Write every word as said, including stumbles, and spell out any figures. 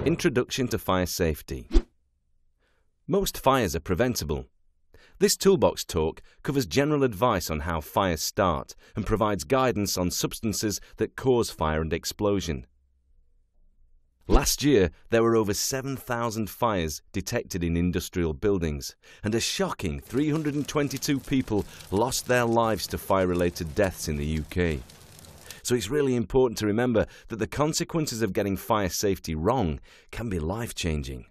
Introduction to Fire Safety. Most fires are preventable. This toolbox talk covers general advice on how fires start and provides guidance on substances that cause fire and explosion. Last year, there were over seven thousand fires detected in industrial buildings, and a shocking three hundred twenty-two people lost their lives to fire-related deaths in the U K. So it's really important to remember that the consequences of getting fire safety wrong can be life-changing.